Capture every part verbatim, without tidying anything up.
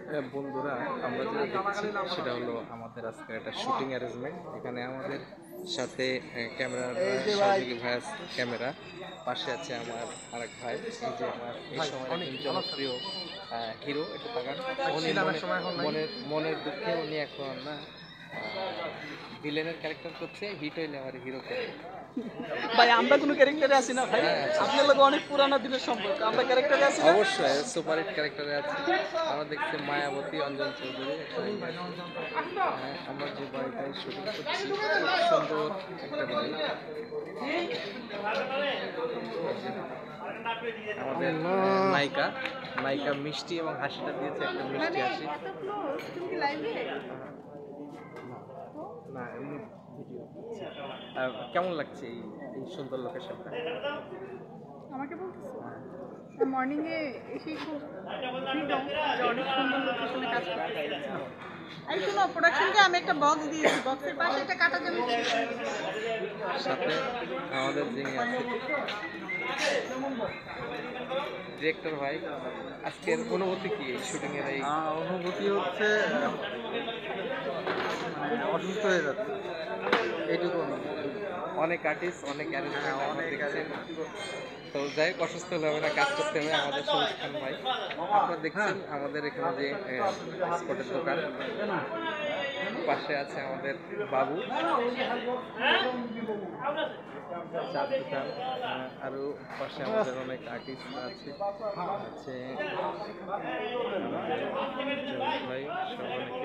বন্ধুরা আমরা যেটা দেখছি সেটা হলো আমাদের আজকে একটা শুটিং অ্যারেঞ্জমেন্ট। এখানে আমাদের সাথে ক্যামেরার সহযোগী ভাই আছে, ক্যামেরা পাশে আছে আমার আরেক ভাই, এই যে আমার এই সময় একজন জনপ্রিয় হিরো। একটু তাকান, উনি মনের মনের দুঃখে উনি এখন না ভিলেনের ক্যারেক্টার করছে, হিট হইলে আমার হিরো ক্যারেক্টার। ভাই আমরা কোনো ক্যারেক্টারে আছি না ভাই, আপনার লোক অনেক পুরানো দিনের সম্পর্ক, আমরা ক্যারেক্টারে আছি অবশ্যই সুপার হিট ক্যারেক্টারে আছে। আমরা দেখছি মায়াবতী অঞ্জন চৌধুরী, আমরা যে বাড়িটায় শুটিং করছি সুন্দর একটা বাড়ি। আমাদের নায়িকা নায়িকা মিষ্টি এবং হাসিটা দিয়েছে একটা মিষ্টি হাসি। না এমনি ভিডিও। কেমন লাগছে এই এই সুন্দর লোকেশনটা? আমাকে বলতেছো মর্নিং এ এসে খুব অনেক সুন্দর লোকেশনে কাজ করতেছি। এই শোনো, প্রোডাকশনকে আমি একটা বক্স দিয়েছি, বক্সের পাশে একটা কাটা যাবে, সাথে আমাদের যিনি আছে ডিরেক্টর ভাই, আজকের অনুভূতি কি শুটিং এর? এই অনুভূতি হচ্ছে অসুস্থ হয়ে যাচ্ছে, এইটুকু। অনেক আর্টিস্ট, অনেক অ্যারেঞ্জমেন্ট অনেক দেখছেন, তো যাই হোক অসুস্থ হলে হবে না, কাজ করতে হবে। আমাদের সবুজ খান ভাই, আপনারা দেখছেন আমাদের এখানে যে স্পটের দোকান, পাশে আছে আমাদের বাবু চার দোকান, আরও পাশে আমাদের অনেক আর্টিস্ট আছে আছে ভাই সব অনেকে।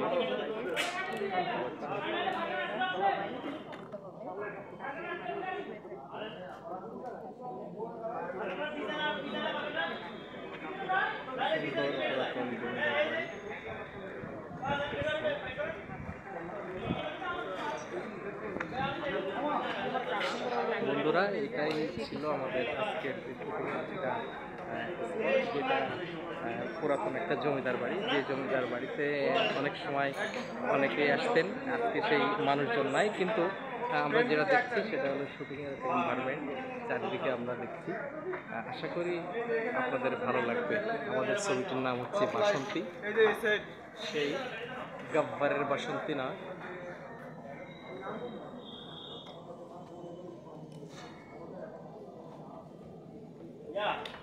বন্ধুরা এটাই ছিল আমাদের আজকের যেটা যেটা পুরাতন একটা জমিদার বাড়ি, যে জমিদার বাড়িতে অনেক সময় অনেকেই আসতেন, আজকে সেই মানুষজন নাই, কিন্তু আমরা যেটা দেখছি সেটা হলো শুটিংয়ের একটা এনভায়রনমেন্ট, চারিদিকে আমরা দেখছি। আশা করি আপনাদের ভালো লাগবে। আমাদের ছবিটির নাম হচ্ছে বাসন্তী, সেই গাব্বারের বাসন্তী নয়। Yeah.